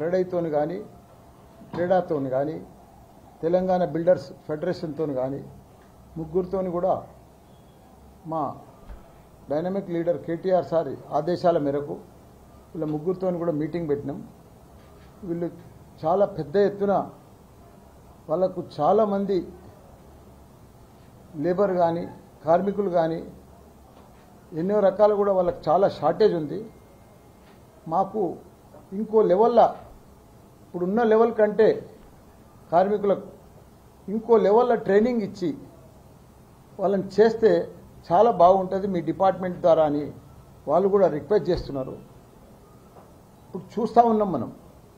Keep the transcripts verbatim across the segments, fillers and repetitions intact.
క్రెడైతో కానీ క్రీడాతో కానీ తెలంగాణ బిల్డర్స్ ఫెడరేషన్తో కానీ ముగ్గురితో కూడా మా డైనమిక్ లీడర్ కేటీఆర్ సార్ ఆదేశాల మేరకు వీళ్ళ ముగ్గురితో కూడా మీటింగ్ పెట్టినాం. వీళ్ళు చాలా పెద్ద ఎత్తున వాళ్ళకు చాలామంది లేబర్ కానీ కార్మికులు కానీ ఎన్నో రకాలు కూడా వాళ్ళకి చాలా షార్టేజ్ ఉంది. మాకు ఇంకో లెవెల్లో ఇప్పుడున్న లెవెల్ కంటే కార్మికులకు ఇంకో లెవెల్లో ట్రైనింగ్ ఇచ్చి వాళ్ళని చేస్తే చాలా బాగుంటుంది మీ డిపార్ట్మెంట్ ద్వారా అని వాళ్ళు కూడా రిక్వెస్ట్ చేస్తున్నారు. ఇప్పుడు చూస్తూ ఉన్నాం మనం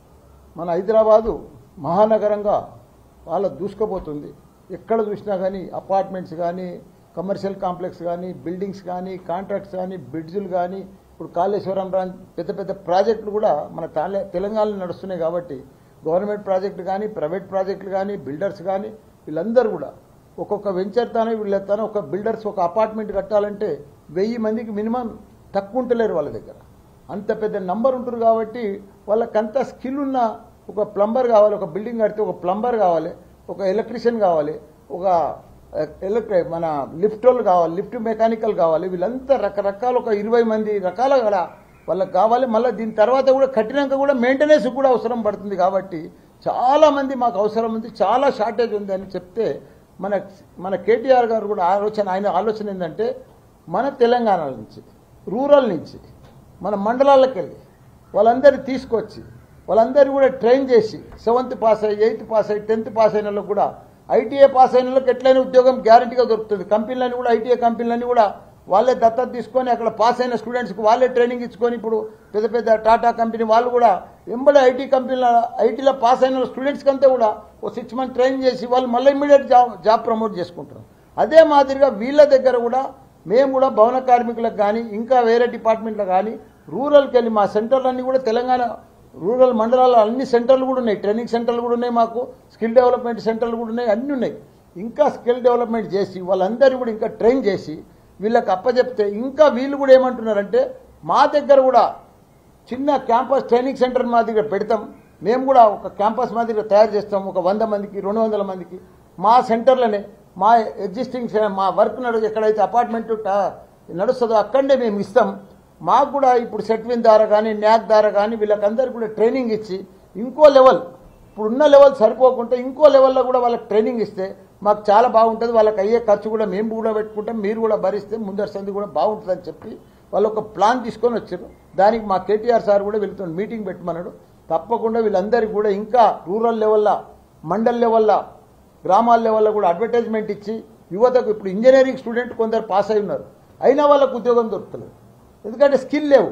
మన హైదరాబాదు మహానగరంగా వాళ్ళ దూసుకుపోతుంది. ఎక్కడ చూసినా కానీ అపార్ట్మెంట్స్ కానీ కమర్షియల్ కాంప్లెక్స్ కానీ బిల్డింగ్స్ కానీ కాంట్రాక్ట్స్ కానీ బ్రిడ్జులు కానీ ఇప్పుడు కాళేశ్వరం పెద్ద పెద్ద ప్రాజెక్టులు కూడా మన తెలంగాణలో నడుస్తున్నాయి. కాబట్టి గవర్నమెంట్ ప్రాజెక్టులు కానీ ప్రైవేట్ ప్రాజెక్టులు కానీ బిల్డర్స్ కానీ వీళ్ళందరూ కూడా ఒక్కొక్క వెంచర్ తానే వీళ్ళతానే ఒక బిల్డర్స్ ఒక అపార్ట్మెంట్ కట్టాలంటే వెయ్యి మందికి మినిమం తక్కువ ఉంటలేరు వాళ్ళ దగ్గర. అంత పెద్ద నంబర్ ఉంటారు. కాబట్టి వాళ్ళకంత స్కిల్ ఉన్న ఒక ప్లంబర్ కావాలి, ఒక బిల్డింగ్ కడితే ఒక ప్లంబర్ కావాలి, ఒక ఎలక్ట్రీషియన్ కావాలి, ఒక ఎలక్ట్రిక్ మన లిఫ్ట్ వాళ్ళు కావాలి, లిఫ్ట్ మెకానికల్ కావాలి. వీళ్ళంతా రకరకాల ఒక ఇరవై మంది రకాల కూడా వాళ్ళకి కావాలి. మళ్ళీ దీని తర్వాత కూడా కట్టినాక కూడా మెయింటెనెన్స్ కూడా అవసరం పడుతుంది. కాబట్టి చాలామంది మాకు అవసరం ఉంది, చాలా షార్టేజ్ ఉంది అని చెప్తే మన మన కేటీఆర్ గారు కూడా ఆలోచన ఆయన ఆలోచన ఏంటంటే మన తెలంగాణ నుంచి రూరల్ నుంచి మన మండలాలకు వెళ్ళి వాళ్ళందరినీ తీసుకొచ్చి వాళ్ళందరూ కూడా ట్రైన్ చేసి సెవెంత్ పాస్ అయ్యి ఎయిత్ పాస్ అయ్యి టెన్త్ పాస్ అయిన వాళ్ళకు కూడా ఐటీఐ పాస్ అయిన వాళ్ళకి ఎట్లయినా ఉద్యోగం గ్యారంటీగా దొరుకుతుంది. కంపెనీలన్నీ కూడా ఐటీఐ కంపెనీలన్నీ కూడా వాళ్ళే దత్తత తీసుకొని అక్కడ పాస్ అయిన స్టూడెంట్స్కి వాళ్ళే ట్రైనింగ్ ఇచ్చుకొని ఇప్పుడు పెద్ద పెద్ద టాటా కంపెనీ వాళ్ళు కూడా ఎంబడే ఐటీ కంపెనీల ఐటీలో పాస్ అయిన స్టూడెంట్స్కి అంతా కూడా ఓ సిక్స్ మంత్ ట్రైనింగ్ చేసి వాళ్ళు మళ్ళీ ఇమ్మీడియట్ జాబ్ జాబ్ ప్రమోట్ చేసుకుంటారు. అదే మాదిరిగా వీళ్ళ దగ్గర కూడా మేము కూడా భవన కార్మికులకు కానీ ఇంకా వేరే డిపార్ట్మెంట్లో కానీ రూరల్కి వెళ్ళి మా సెంటర్లన్నీ కూడా తెలంగాణ రూరల్ మండలాల్లో అన్ని సెంటర్లు కూడా ఉన్నాయి, ట్రైనింగ్ సెంటర్లు కూడా ఉన్నాయి, మాకు స్కిల్ డెవలప్మెంట్ సెంటర్లు కూడా ఉన్నాయి, అన్నీ ఉన్నాయి. ఇంకా స్కిల్ డెవలప్మెంట్ చేసి వాళ్ళందరూ కూడా ఇంకా ట్రైన్ చేసి వీళ్ళకి అప్పచెప్తే ఇంకా వీళ్ళు కూడా ఏమంటున్నారంటే మా దగ్గర కూడా చిన్న క్యాంపస్ ట్రైనింగ్ సెంటర్ మా దగ్గర పెడతాం, మేము కూడా ఒక క్యాంపస్ మా దగ్గర తయారు చేస్తాం, ఒక వంద మందికి రెండు వందల మందికి మా సెంటర్లోనే మా ఎగ్జిస్టింగ్ మా వర్క్ నడు ఎక్కడైతే అపార్ట్మెంట్ నడుస్తుందో అక్కడే మేము ఇస్తాం. మాకు కూడా ఇప్పుడు సెట్విన్ ద్వారా కానీ న్యాక్ ద్వారా కానీ వీళ్ళకందరికీ కూడా ట్రైనింగ్ ఇచ్చి ఇంకో లెవెల్ ఇప్పుడున్న లెవెల్ సరిపోకుండా ఇంకో లెవెల్లో కూడా వాళ్ళకి ట్రైనింగ్ ఇస్తే మాకు చాలా బాగుంటుంది. వాళ్ళకి అయ్యే ఖర్చు కూడా మేము కూడా పెట్టుకుంటాం, మీరు కూడా భరిస్తే ముందరి సంది కూడా బాగుంటుందని చెప్పి వాళ్ళు ఒక ప్లాన్ తీసుకొని వచ్చారు. దానికి మా కేటీఆర్ సార్ కూడా వెళ్తున్నాడు, మీటింగ్ పెట్టమన్నాడు. తప్పకుండా వీళ్ళందరికీ కూడా ఇంకా రూరల్ లెవెల్లో మండల్ లెవెల్లో గ్రామాల లెవెల్లో కూడా అడ్వర్టైజ్మెంట్ ఇచ్చి యువతకు ఇప్పుడు ఇంజనీరింగ్ స్టూడెంట్ కొందరు పాస్ అయి ఉన్నారు, అయినా వాళ్ళకు ఉద్యోగం దొరుకుతలేదు. ఎందుకంటే స్కిల్ లేవు.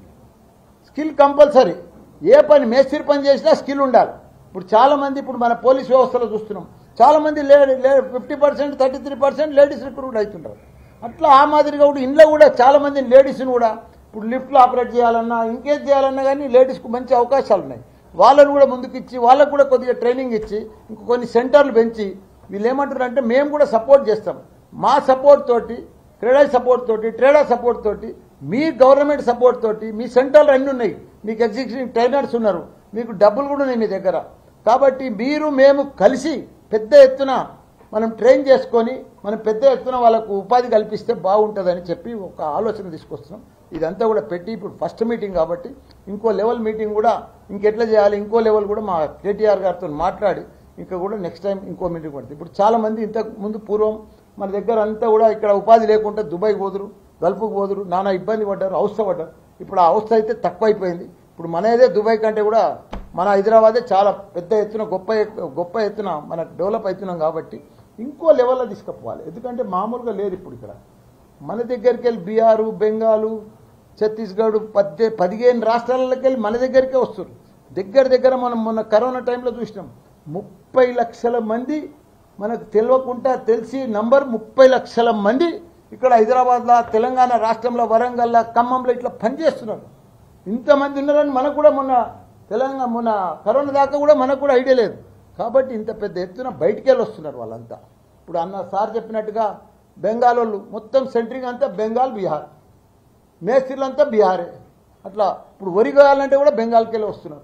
Skill compulsory. ఏ పని మేస్త్రి పని చేసినా స్కిల్ ఉండాలి. ఇప్పుడు చాలామంది ఇప్పుడు మన పోలీస్ వ్యవస్థలో చూస్తున్నాం, చాలామంది lady fifty percent thirty three percent ladies recruit అవుతుంటారు. అట్లా ఆ మాదిరిగా కూడా ఇంట్లో కూడా చాలామంది లేడీస్ని కూడా ఇప్పుడు లిఫ్ట్లో ఆపరేట్ చేయాలన్నా ఇంకేం చేయాలన్నా కానీ లేడీస్కు మంచి అవకాశాలు ఉన్నాయి. వాళ్ళను కూడా ముందుకు ఇచ్చి వాళ్ళకు కూడా కొద్దిగా ట్రైనింగ్ ఇచ్చి ఇంకో కొన్ని సెంటర్లు పెంచి వీళ్ళు ఏమంటారు అంటే మేము కూడా సపోర్ట్ చేస్తాం. మా సపోర్ట్ తోటి క్రీడా సపోర్ట్ తోటి ట్రేడా సపోర్ట్ తోటి మీ గవర్నమెంట్ సపోర్ట్ తోటి మీ సెంటర్లు అన్నీ ఉన్నాయి, మీకు ఎగ్జిక్యూటివ్ ట్రైనర్స్ ఉన్నారు, మీకు డబ్బులు కూడా ఉన్నాయి మీ దగ్గర. కాబట్టి మీరు మేము కలిసి పెద్ద ఎత్తున మనం ట్రైన్ చేసుకొని మనం పెద్ద ఎత్తున వాళ్ళకు ఉపాధి కల్పిస్తే బాగుంటుందని చెప్పి ఒక ఆలోచన తీసుకొస్తున్నాం. ఇదంతా కూడా పెట్టి ఇప్పుడు ఫస్ట్ మీటింగ్ కాబట్టి ఇంకో లెవెల్ మీటింగ్ కూడా ఇంకెట్లా చేయాలి ఇంకో లెవెల్ కూడా మా కేటీఆర్ గారితో మాట్లాడి ఇంకా కూడా నెక్స్ట్ టైం ఇంకో మీటింగ్ పడుతుంది. ఇప్పుడు చాలామంది ఇంతకు ముందు పూర్వం మన దగ్గర అంతా కూడా ఇక్కడ ఉపాధి లేకుండా దుబాయ్ పోదురు, గల్ఫ్కు పోదురు, నానా ఇబ్బంది పడ్డారు, అవస్థ పడ్డారు. ఇప్పుడు ఆ అవస్థ అయితే తక్కువైపోయింది. ఇప్పుడు మనదే దుబాయ్ కంటే కూడా మన హైదరాబాదే చాలా పెద్ద ఎత్తున గొప్ప గొప్ప ఎత్తున మన డెవలప్ అవుతున్నాం. కాబట్టి ఇంకో లెవెల్లో తీసుకుపోవాలి. ఎందుకంటే మామూలుగా లేదు ఇప్పుడు ఇక్కడ మన దగ్గరికి వెళ్ళి బీహారు, బెంగాలు, ఛత్తీస్గఢ్ పద్దె పదిహేను రాష్ట్రాలకి వెళ్ళి మన దగ్గరికే వస్తారు. దగ్గర దగ్గర మనం మొన్న కరోనా టైంలో చూసినాం, ముప్పై లక్షల మంది మనకు తెలియకుండా తెలిసి నంబర్ ముప్పై లక్షల మంది ఇక్కడ హైదరాబాద్లో తెలంగాణ రాష్ట్రంలో వరంగల్లో ఖమ్మంలో ఇట్లా పనిచేస్తున్నారు. ఇంతమంది ఉన్నారని మనకు కూడా మొన్న తెలంగాణ మొన్న కరోనా దాకా కూడా మనకు కూడా ఐడియా లేదు. కాబట్టి ఇంత పెద్ద ఎత్తున బయటికి వెళ్ళి వస్తున్నారు వాళ్ళంతా. ఇప్పుడు అన్న సార్ చెప్పినట్టుగా బెంగాల్ వాళ్ళు మొత్తం సెంట్రింగ్ అంతా బెంగాల్ బీహార్, మేస్త్రీలంతా బీహారే. అట్లా ఇప్పుడు వరి కోయాలంటే కూడా బెంగాల్కి వెళ్ళి వస్తున్నారు.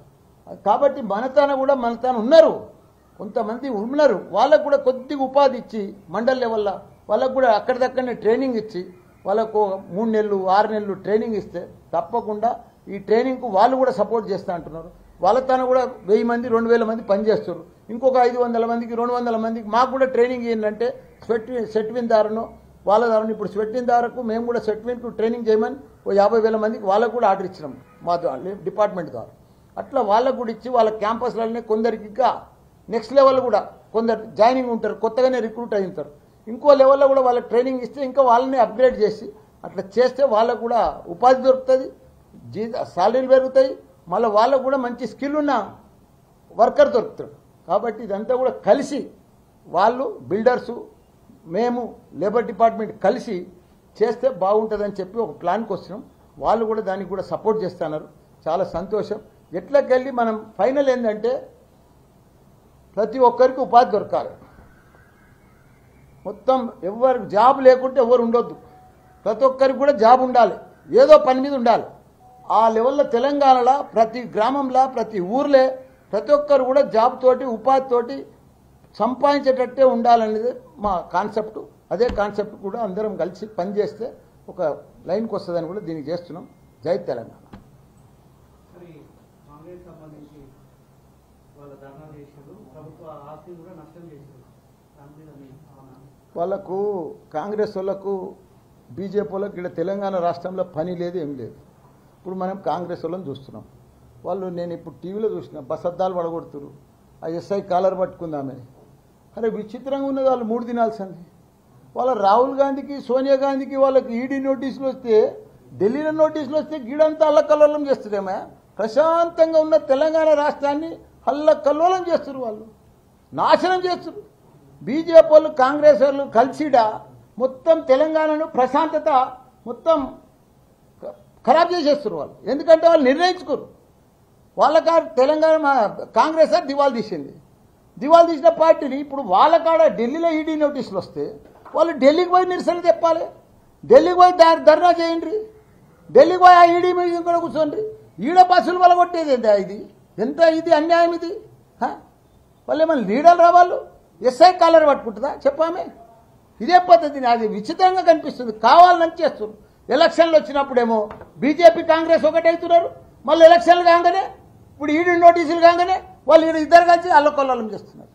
కాబట్టి మనతాన కూడా మనతాన ఉన్నారు, కొంతమంది ఉన్నారు, వాళ్ళకు కూడా కొద్దిగా ఉపాధి ఇచ్చి మండల్ లెవెల్లో వాళ్ళకు కూడా అక్కడిదక్కడనే ట్రైనింగ్ ఇచ్చి వాళ్ళకు మూడు నెలలు ఆరు నెలలు ట్రైనింగ్ ఇస్తే తప్పకుండా ఈ ట్రైనింగ్కు వాళ్ళు కూడా సపోర్ట్ చేస్తూ అంటున్నారు. వాళ్ళతోనే కూడా వెయ్యి మంది రెండు వేల మంది పనిచేస్తారు, ఇంకొక ఐదు వందల మందికి రెండు వందల మందికి మాకు కూడా ట్రైనింగ్ ఏంటంటే స్వెట్ సెట్విన్ దారును వాళ్ళ దారును ఇప్పుడు స్వెట్విన్ దారకు మేము కూడా సెట్విన్కు ట్రైనింగ్ చేయమని ఓ యాభై వేల మందికి వాళ్ళకు కూడా ఆర్డర్ ఇచ్చినాం మా డిపార్ట్మెంట్ ద్వారా. అట్లా వాళ్ళకు కూడా ఇచ్చి వాళ్ళ క్యాంపస్లనే కొందరికి ఇంకా నెక్స్ట్ లెవెల్ కూడా కొందరు జాయినింగ్ ఉంటారు, కొత్తగానే రిక్రూట్ అయి ఉంటారు, ఇంకో లెవెల్లో కూడా వాళ్ళకి ట్రైనింగ్ ఇస్తే ఇంకా వాళ్ళని అప్గ్రేడ్ చేసి అట్లా చేస్తే వాళ్ళకు కూడా ఉపాధి దొరుకుతుంది, జీ సాలరీలు పెరుగుతాయి, మళ్ళీ వాళ్ళకు కూడా మంచి స్కిల్ ఉన్న వర్కర్ దొరుకుతాడు. కాబట్టి ఇదంతా కూడా కలిసి వాళ్ళు బిల్డర్సు మేము లేబర్ డిపార్ట్మెంట్ కలిసి చేస్తే బాగుంటుందని చెప్పి ఒక ప్లాన్కి వస్తున్నాం. వాళ్ళు కూడా దానికి కూడా సపోర్ట్ చేస్తున్నారు, చాలా సంతోషం. ఎట్లకెళ్ళి మనం ఫైనల్ ఏంటంటే ప్రతి ఒక్కరికి ఉపాధి దొరకాలి, మొత్తం ఎవరికి జాబ్ లేకుంటే ఎవరు ఉండొద్దు, ప్రతి ఒక్కరికి కూడా జాబ్ ఉండాలి, ఏదో పని మీద ఉండాలి. ఆ లెవెల్లో తెలంగాణలో ప్రతి గ్రామంలో ప్రతి ఊర్లే ప్రతి ఒక్కరు కూడా జాబ్ తోటి ఉపాధితోటి సంపాదించేటట్టే ఉండాలనేది మా కాన్సెప్ట్. అదే కాన్సెప్ట్ కూడా అందరం కలిసి పనిచేస్తే ఒక లైన్కి వస్తుందని కూడా దీనికి చేస్తున్నాం. జై తెలంగాణ. వాళ్ళకు కాంగ్రెస్ వాళ్ళకు బీజేపీ వాళ్ళకి ఇక్కడ తెలంగాణ రాష్ట్రంలో పని లేదు, ఏం లేదు. ఇప్పుడు మనం కాంగ్రెస్ వాళ్ళని చూస్తున్నాం, వాళ్ళు నేను ఇప్పుడు టీవీలో చూసిన బస్ అద్దాలు పడగొడుతున్నారు, ఆ ఎస్ఐ కాలర్ పట్టుకుందామే. అరే విచిత్రంగా ఉన్నది, వాళ్ళు మూడు దినాల్సింది. వాళ్ళ రాహుల్ గాంధీకి సోనియా గాంధీకి వాళ్ళకి ఈడీ నోటీసులు వస్తే, ఢిల్లీలో నోటీసులు వస్తే గీడంతా అల్లకల్లోలం చేస్తున్నామే. ప్రశాంతంగా ఉన్న తెలంగాణ రాష్ట్రాన్ని అల్లకల్లోలం చేస్తున్నారు, వాళ్ళు నాశనం చేస్తున్నారు. బీజేపీ వాళ్ళు కాంగ్రెస్ వాళ్ళు కలిసిడా మొత్తం తెలంగాణను ప్రశాంతత మొత్తం ఖరాబ్ చేసేస్తున్నారు వాళ్ళు. ఎందుకంటే వాళ్ళు నిర్ణయించుకోరు, వాళ్ళ కాడ తెలంగాణ కాంగ్రెస్ దివాళ తీసింది, దివాళ తీసిన పార్టీని ఇప్పుడు వాళ్ళ కాడ ఢిల్లీలో ఈడీ నోటీసులు వస్తే వాళ్ళు ఢిల్లీకి పోయి నిరసన చెప్పాలి, ఢిల్లీకి పోయి ధర్నా చేయండి, ఢిల్లీకి పోయి ఆ ఈడీ మీద కూడా కూర్చోండి. ఈడ బస్సులు వల్ల కొట్టేది ఎంత ఇది, ఎంత ఇది అన్యాయం ఇది. వాళ్ళు ఏమన్నా లీడర్లు రా, వాళ్ళు ఎస్ఐ కాలర్ పట్టుకుంటుందా చెప్పామే. ఇదే పద్ధతిని అది విచిత్రంగా కనిపిస్తుంది, కావాలని చేస్తున్నారు. ఎలక్షన్లు వచ్చినప్పుడేమో బీజేపీ కాంగ్రెస్ ఒకటవుతున్నారు, మళ్ళీ ఎలక్షన్లు కాగానే ఇప్పుడు ఈడీ నోటీసులు కాగానే వాళ్ళు ఈడ ఇద్దరు కలిసి అల్లకొల్లం చేస్తున్నారు.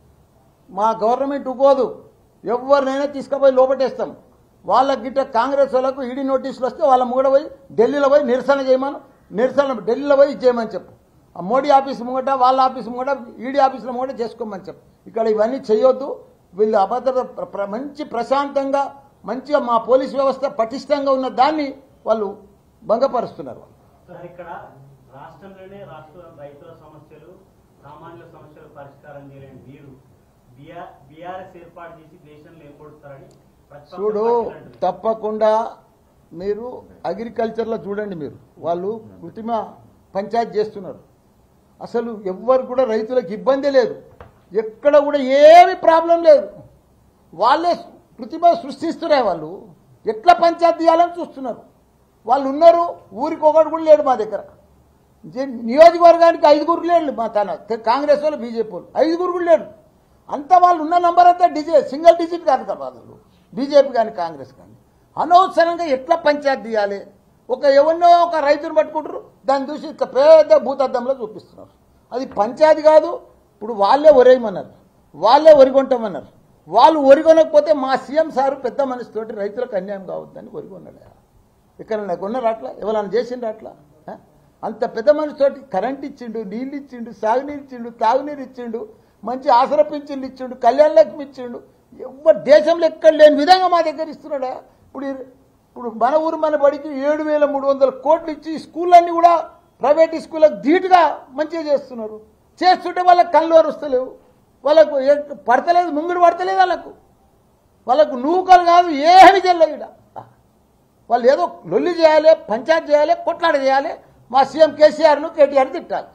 మా గవర్నమెంట్ ఉపోదు, ఎవరినైనా తీసుకుపోయి లోపటేస్తాం. వాళ్ళ గిట్ట కాంగ్రెస్ వాళ్ళకు ఈడీ నోటీసులు వస్తే వాళ్ళ ముంగడ పోయి ఢిల్లీలో పోయి నిరసన చేయమని, నిరసన ఢిల్లీలో పోయి చేయమని చెప్పు. ఆ మోడీ ఆఫీస్ ముంగట వాళ్ళ ఆఫీస్ ముంగట ఈడీ ఆఫీసుల ముంగట చేసుకోమని చెప్పు. ఇక్కడ ఇవన్నీ చేయొద్దు. వీళ్ళు అభద్రత మంచి ప్రశాంతంగా మంచిగా మా పోలీస్ వ్యవస్థ పటిష్టంగా ఉన్న దాన్ని వాళ్ళు భంగపరుస్తున్నారు. ఇక్కడ రాష్ట్రంలోనే రాష్ట్ర రైతుల సమస్యలు సామాన్యుల సమస్యలు పరిష్కారం చేయలేని మీరు బీఆర్ఎస్ ఏర్పాటు చేసి దేశంలో ఏర్పడుతారని చూడు. తప్పకుండా మీరు అగ్రికల్చర్లో చూడండి, మీరు వాళ్ళు కృత్రిమ పంచాయతీ చేస్తున్నారు. అసలు ఎవ్వరు కూడా రైతులకు ఇబ్బంది లేదు, ఎక్కడ కూడా ఏమి ప్రాబ్లం లేదు. వాళ్ళే కృత్రిమ సృష్టిస్తున్నాయి, వాళ్ళు ఎట్లా పంచాయతీ చేయాలని చూస్తున్నారు. వాళ్ళు ఉన్నారు, ఊరికి ఒకటి కూడా లేడు మా దగ్గర. నియోజకవర్గానికి ఐదుగురు లేడు మా తన కాంగ్రెస్ వాళ్ళు బీజేపీ వాళ్ళు ఐదుగురు కూడా లేడు. అంతా వాళ్ళు ఉన్న నంబర్ అంతా డిజిట్ సింగిల్ డిజిట్ కాదు కదా వాళ్ళు బీజేపీ కానీ కాంగ్రెస్ కానీ. అనవసరంగా ఎట్లా పంచాయతీ తీయాలి, ఒక ఎవరినో ఒక రైతును పట్టుకుంటారు, దాన్ని చూసి ఇక పెద్ద భూతద్దంలో చూపిస్తున్నారు. అది పంచాయతీ కాదు. ఇప్పుడు వాళ్ళే ఒరేయమన్నారు, వాళ్ళే ఒరిగొంటామన్నారు. వాళ్ళు ఒరిగొనకపోతే మా సీఎం సారు పెద్ద మనసుతోటి రైతులకు అన్యాయం కావద్దని ఒరిగొన్నాడు. ఇక్కడ నాకు ఉన్నారు అట్లా, ఎవరైనా చేసిండ్రు అట్లా? అంత పెద్ద మనసుతోటి కరెంట్ ఇచ్చిండు, నీళ్ళు ఇచ్చిండు, సాగునీరు ఇచ్చిండు, తాగునీరు ఇచ్చిండు, మంచి ఆసరా పింఛన్లు ఇచ్చిండు, కళ్యాణ లక్ష్మి ఇచ్చిండు. ఎవరు దేశంలో ఎక్కడ లేని విధంగా మా దగ్గర ఇస్తున్నాడా. ఇప్పుడు ఇప్పుడు మన ఊరు మన బడికి ఏడు వేల మూడు వందల కోట్లు ఇచ్చి స్కూళ్ళన్నీ కూడా ప్రైవేట్ స్కూళ్ళకు ధీటుగా మంచిగా చేస్తున్నారు. చేస్తుంటే వాళ్ళకి కళ్ళు వస్తలేవు, వాళ్ళకు పడతలేదు, ముంగుడు పడతలేదు, వాళ్ళకు వాళ్ళకు నూకలు కాదు ఏమి చేయలేదు. ఇక్కడ వాళ్ళు ఏదో లొల్లి చేయాలి, పంచాయతీ చేయాలి, కొట్లాడ చేయాలి. మా సీఎం కేసీఆర్ను కేటీఆర్ తిట్టాలి.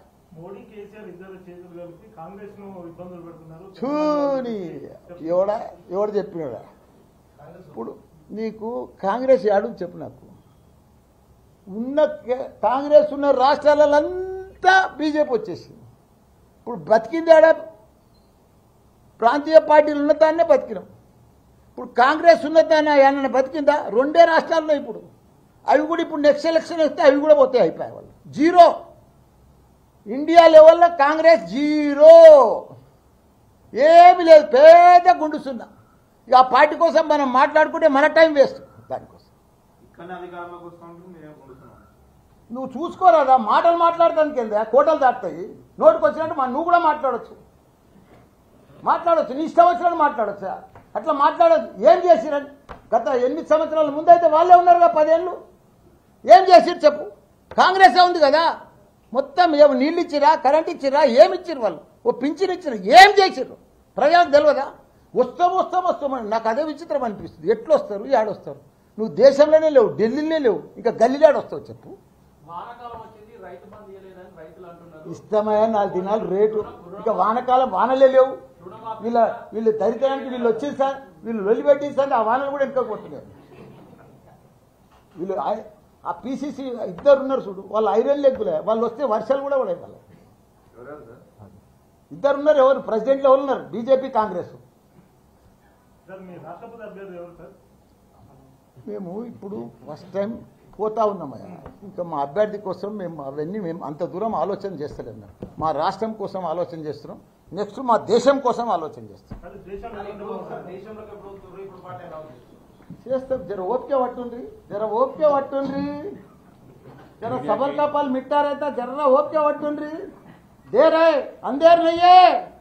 చూని ఎవడా ఎవడు చెప్పినాడా? ఇప్పుడు నీకు కాంగ్రెస్ యాడు చెప్పు. నాకు ఉన్న కాంగ్రెస్ ఉన్న రాష్ట్రాలంతా అంతా బీజేపీ వచ్చేసింది. ఇప్పుడు బతికింది ఆడ ప్రాంతీయ పార్టీలు ఉన్నతాన్నే బతికినాం. ఇప్పుడు కాంగ్రెస్ ఉన్నతాన్ని ఏమన్నా బతికిందా? రెండే రాష్ట్రాల్లో ఇప్పుడు అవి కూడా ఇప్పుడు నెక్స్ట్ ఎలక్షన్ వస్తే అవి కూడా పోతాయి, అయిపోయాయి వాళ్ళు జీరో. ఇండియా లెవెల్లో కాంగ్రెస్ జీరో, ఏమి లేదు, పేద గుండు సున్నా. ఇక ఆ పార్టీ కోసం మనం మాట్లాడుకుంటే మన టైం వేస్ట్. దానికోసం నువ్వు చూసుకోరాదా? మాటలు మాట్లాడటానికి వెళ్దా కోటలు దాటుతాయి, నోటికి వచ్చినట్టు మా నువ్వు కూడా మాట్లాడచ్చు మాట్లాడచ్చు నీ ఇష్టం వచ్చినట్టు మాట్లాడచ్చు. అట్లా మాట్లాడదు. ఏం చేసిరని గత ఎనిమిది సంవత్సరాల ముందైతే వాళ్ళే ఉన్నారుగా పదేళ్ళు. ఏం చేసిరు చెప్పు? కాంగ్రెసే ఉంది కదా. మొత్తం ఏమో నీళ్ళు ఇచ్చిరా, కరెంట్ ఇచ్చిరా, ఏమి ఇచ్చిరు వాళ్ళు? ఓ పింఛన్ ఇచ్చిరు, ఏం చేసిర్రు ప్రజలకు తెలియదా? వస్తాం వస్తాం వస్తామని నాకు అదే విచిత్రం అనిపిస్తుంది. ఎట్లా వస్తారు, ఏడొస్తారు? నువ్వు దేశంలోనే లేవు, ఢిల్లీలోనే లేవు, ఇంకా గల్లీలో ఏడొస్తావు చెప్పు? ఇష్టమయ్యా నాలుగు దినాలు రేటు, ఇక వానకాలం వానలే లేవు. వీళ్ళ వీళ్ళు దరిద్రానికి వీళ్ళు వచ్చేసి సార్ వీళ్ళు వెళ్ళిపెట్టేసారి ఆ వానలు కూడా వెనుకపోతున్నాయి. వీళ్ళు ఆ పీసీసీ ఇద్దరు ఉన్నారు చూడు, వాళ్ళు ఐరన్ లెగ్గులే, వాళ్ళు వస్తే వర్షాలు కూడా పడే. వాళ్ళు ఇద్దరు ఉన్నారు. ఎవరు ప్రెసిడెంట్లు ఎవరు ఉన్నారు? బీజేపీ కాంగ్రెస్. మేము ఇప్పుడు ఫస్ట్ టైం పోతా ఉన్నామయ్యా. ఇంకా మా అభ్యర్థి కోసం మేము అవన్నీ మేము అంత దూరం ఆలోచన చేస్తలేము. మా రాష్ట్రం కోసం ఆలోచన చేస్తున్నాం, నెక్స్ట్ మా దేశం కోసం ఆలోచన చేస్తాం. చేస్తాం. జర ఓపిక పట్టుండ్రి, జర ఓపిక పట్టుండ్రి, జర సబర్ కపాల్ మిట్టారైతే జర్ర ఓపిక పట్టుండ్రి. There high అందేర్ నయ్యే.